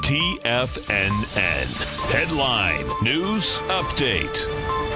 TFNN. Headline News Update.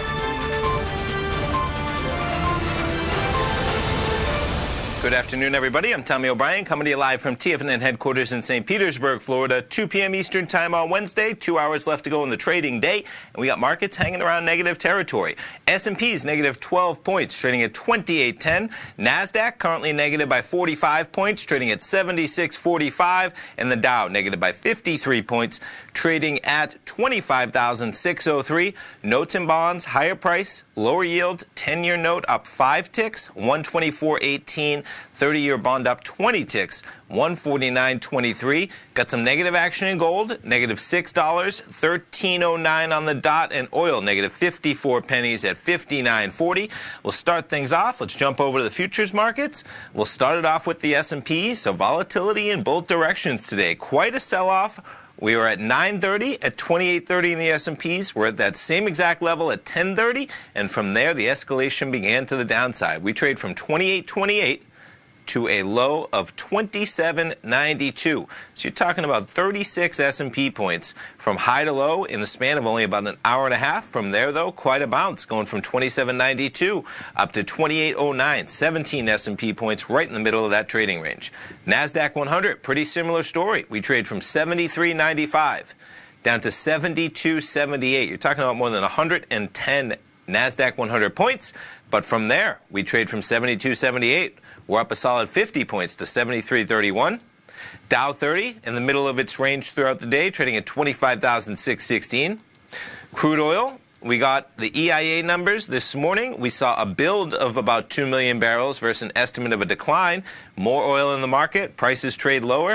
Good afternoon, everybody. I'm Tommy O'Brien, coming to you live from TFNN headquarters in St. Petersburg, Florida. 2 p.m. Eastern time on Wednesday. 2 hours left to go in the trading day, and we got markets hanging around negative territory. S&P's negative 12 points, trading at 28.10. NASDAQ currently negative by 45 points, trading at 76.45, and the Dow negative by 53 points, trading at 25,603. Notes and bonds, higher price, lower yield. 10-year note up 5 ticks, 124.18. 30-year bond up 20 ticks, 149.23. Got some negative action in gold, negative $6, 13.09 on the dot, and oil negative 54 pennies at 59.40. We'll start things off. Let's jump over to the futures markets. We'll start it off with the S&P. So volatility in both directions today. Quite a sell-off. We were at 9:30 at 28.30 in the S&Ps. We're at that same exact level at 10:30, and from there the escalation began to the downside. We trade from 28.28 to a low of 27.92. So you're talking about 36 S&P points from high to low in the span of only about an hour and a half. From there, though, quite a bounce, going from 27.92 up to 28.09. 17 S&P points right in the middle of that trading range. NASDAQ 100, pretty similar story. We trade from 73.95 down to 72.78. You're talking about more than 110 NASDAQ 100 points. But from there, we trade from 72.78. We're up a solid 50 points to 73.31. Dow 30 in the middle of its range throughout the day, trading at 25,616. Crude oil, we got the EIA numbers this morning. We saw a build of about 2 million barrels versus an estimate of a decline. More oil in the market. Prices trade lower,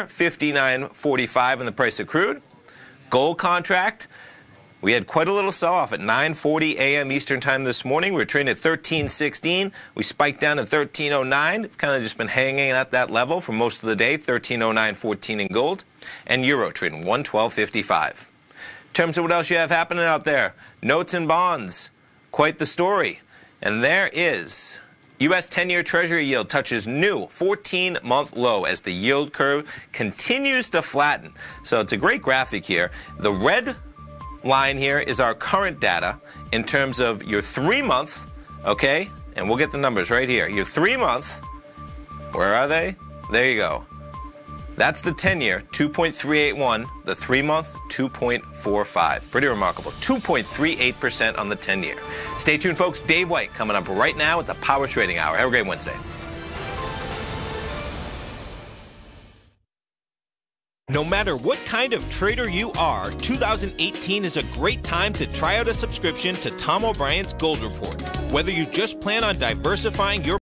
59.45 in the price of crude. Gold contract. We had quite a little sell-off at 9:40 a.m. Eastern time this morning. We were trading at 13.16. We spiked down to 13.09. We've kind of just been hanging at that level for most of the day, 13.09.14 in gold. And euro trading 112.55. In terms of what else you have happening out there, notes and bonds, quite the story. And there is U.S. 10-year Treasury yield touches new 14-month low as the yield curve continues to flatten. So it's a great graphic here. The red line here is our current data in terms of your 3-month, okay? And we'll get the numbers right here. Your 3-month, where are they? There you go. That's the 10-year, 2.381. The 3-month, 2.45. Pretty remarkable. 2.38% on the 10-year. Stay tuned, folks. Dave White coming up right now with the Power Trading Hour. Have a great Wednesday. No matter what kind of trader you are, 2018 is a great time to try out a subscription to Tom O'Brien's Gold Report. Whether you just plan on diversifying your